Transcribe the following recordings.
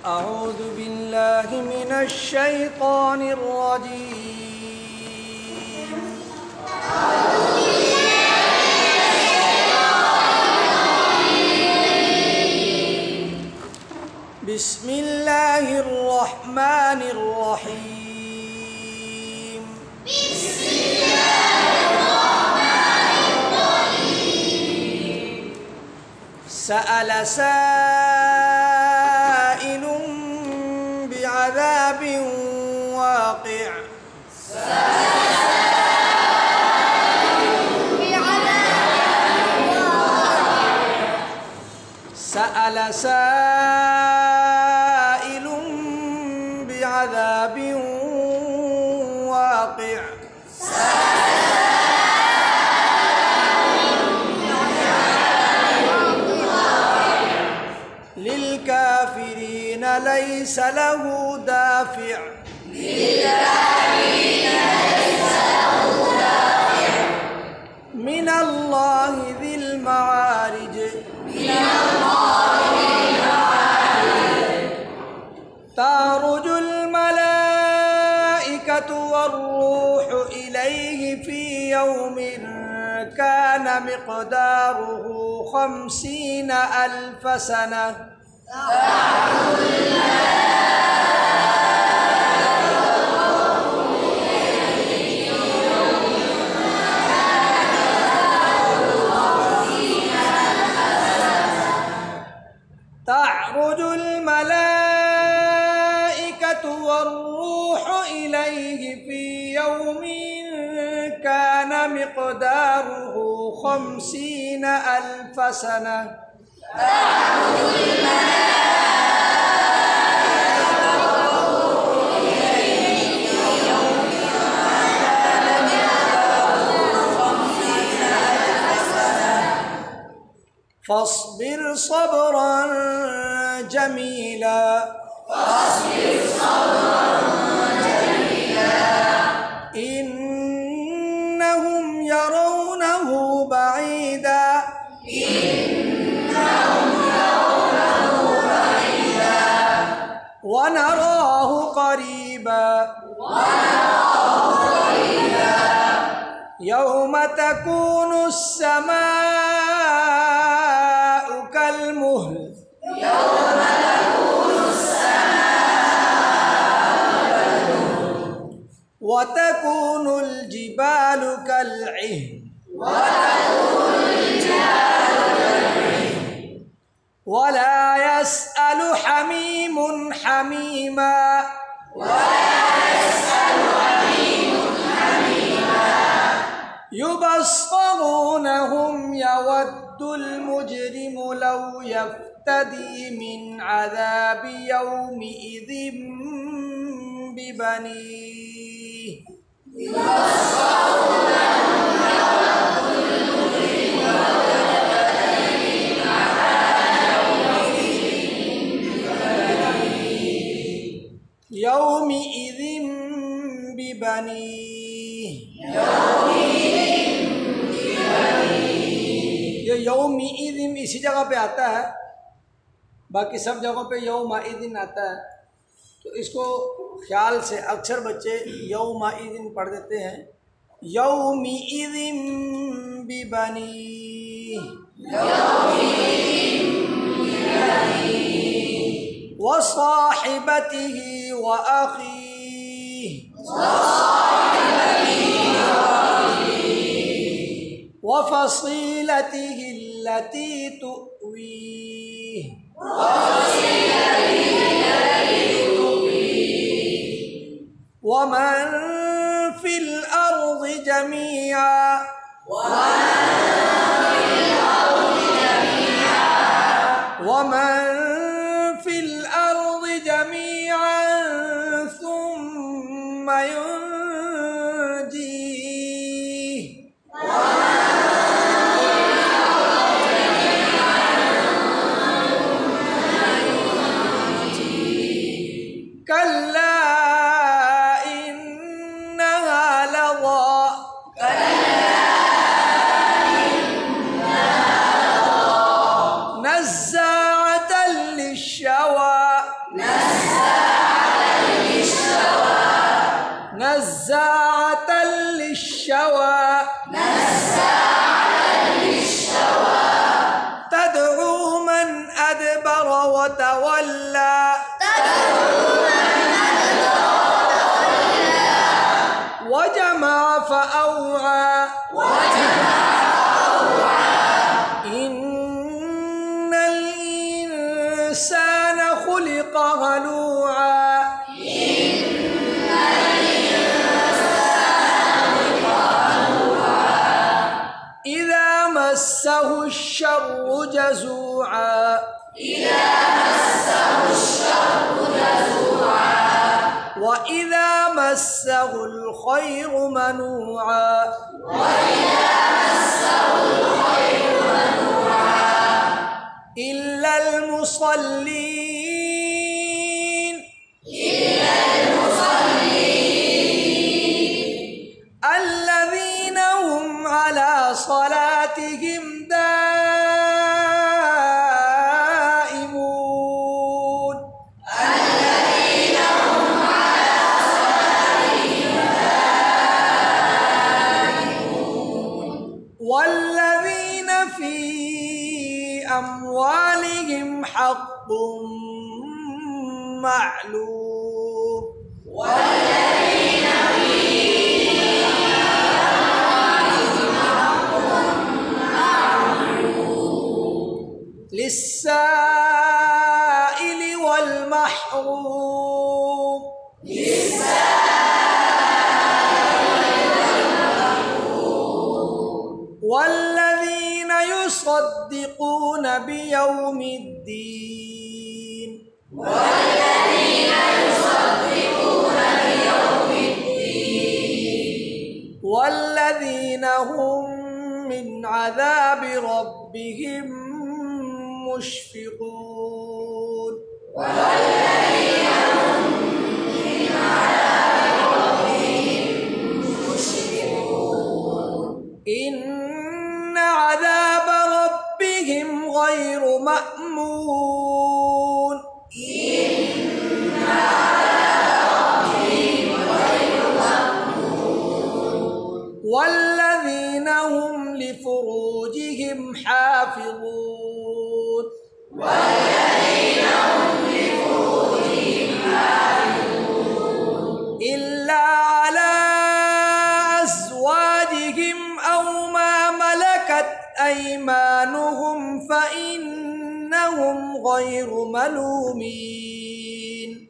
أعوذ بالله من الشيطان الرجيم. بسم الله الرحمن الرحيم. بسم الله الرحمن الرحيم. سأل سائل بعذاب واقع. سأل سائل بعذاب واقع. للكافرين ليس له دافع. من الله ذي المعارج. تعرج الملائكة والروح إليه في يوم كان مقداره 50,000 سنة. تعرج الملائكة والروح إليه في يوم كان مقداره 50,000 سنة. تعرج الملائكة والروح إليه في يوم كان مقداره 50,000 سنة. فاصبر صبرا جميلا. فاصبر صبرا جميلا. إنهم يرونه بعيدا. إنهم يرونه بعيدا. ونراه قريبا. ونراه قريبا. يوم تكون السماء كالمهل. يوم تكون السماء كالمهل. وتكون الجبال كالعهن. وتكون الجبال كالعهن. ولا يسأل حميم حميما. ولا يسأل حميم حميما. يبصرونهم يود المجرم لو يفتدي من عذاب يومئذ ببنيه. يبصرونهم يود المجرم لو يفتدي من عذاب يومئذ ببنيه. یہ یومئذ اسی جگہ پہ آتا ہے، باقی سب جگہوں پہ یومئذ آتا ہے، تو اس کو خیال سے اکثر بچے یومئذ پڑھ دیتے ہیں. یومئذ ببنیہ. وصاحبته وأخيه. وفصيلته التي تؤويه. ومن في الأرض جميعا. ومن في الأرض جميعا ثم ينجيه. كلا إنها لظى. وتولى وجمع فأوعى إن الإنسان خلق هلوعا إذا مسه الشر جزوعا وإذا مسه الخير منوعا إلا المصلين الذين هم على صلاتهم دائمون والذين في أموالهم حق معلوم للسائل والمحروم والذين يصدقون بيوم الدين والذين هم من عذاب ربهم مشفقون إن عذاب ربهم غير مأمون والذين هم لفروجهم حافظون إلا على أزواجهم أو ما ملكت أيمانهم فإنهم غير ملومين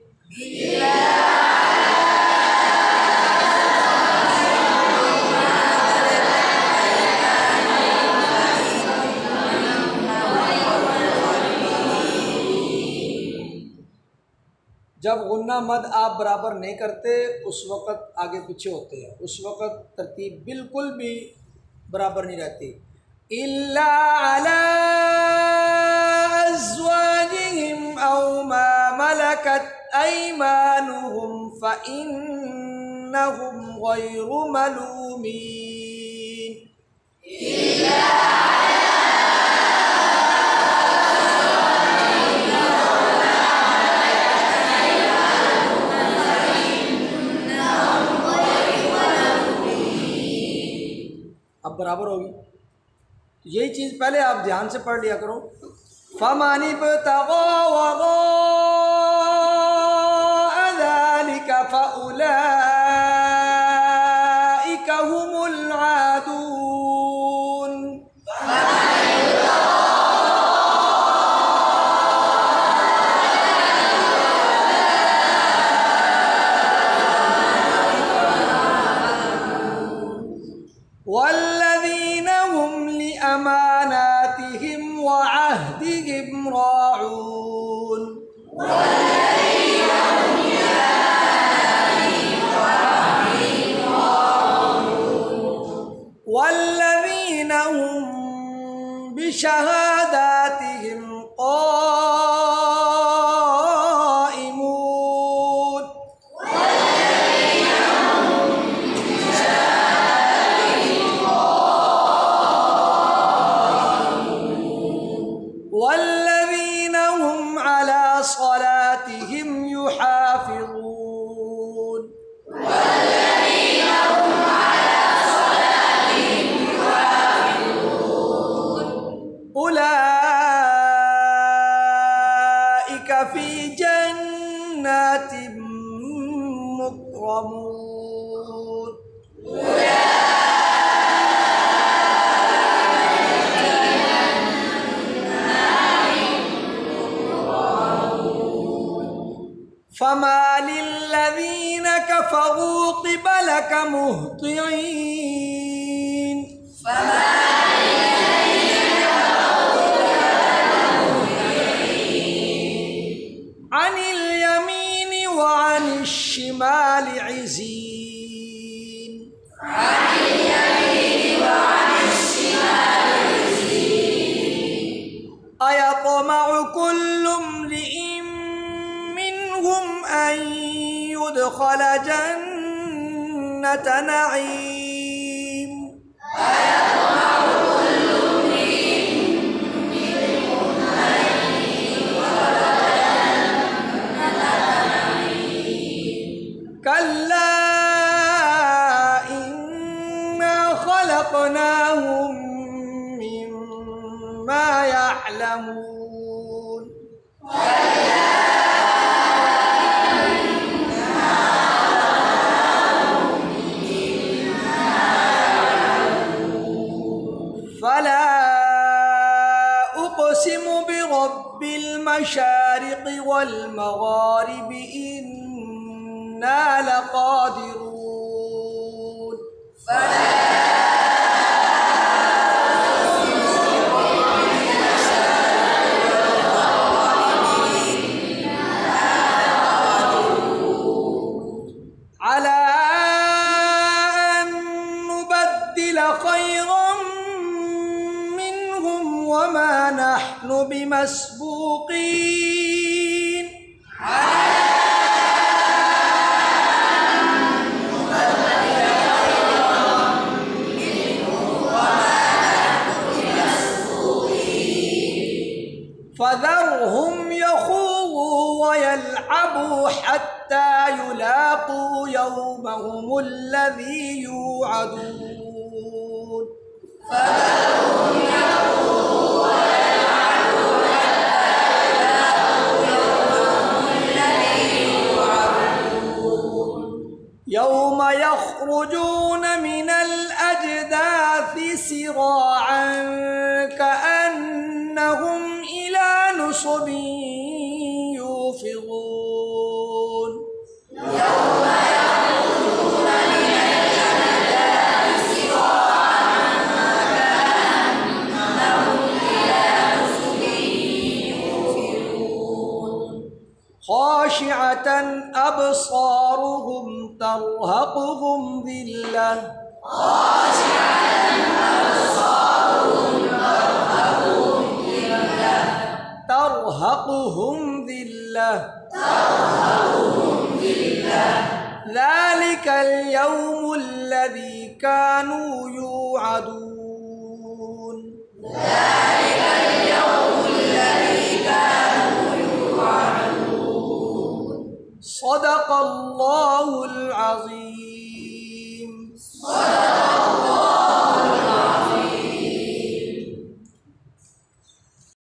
جب غنہ مد آپ برابر نہیں کرتے اس وقت آگے پیچھے ہوتے ہیں، اس وقت ترتیب بالکل بھی برابر نہیں رہتی۔ إلا على أزواجهم أو ما ملكت أيمانهم فإنهم غير ملومين اب برابر ہوگی، یہی چیز پہلے آپ دھیان سے پڑھ لیا کرو۔ فَمَنِ ابْتَغَىٰ وَرَاءَ ذَلِكَ فَأُولَٰئِكَ هُمُ الْعَادُونَ والذين هم لأماناتهم وعهدهم راعون والذين هم بشهاداتهم قائمون والذين هم على صلاتهم يحافظون أولئك في جنات مكرمون. فما للذين كفروا قبلك مهطعين. عن اليمين وعن الشمال عزين. أيطمع كل امرئ منهم أن يدخل جنة نعيم. كلا إنا خلقناهم مما يعلمون. فلا أقسم برب المشارق والمغارب إنا لقادرون. على أن نبدل خيرا منهم وما نحن بمسبوقين. فذرهم يخوضوا ويلعبوا حتى يلاقوا يومهم الذي يوعدون. يوم يخرجون من الأجداث سراعا كأنهم إلى نصب يوفضون. خاشعة أبصارهم ترهقهم ذلة. ترهقهم ذلة. ذلك اليوم الذي كانوا يوعدون. صدق الله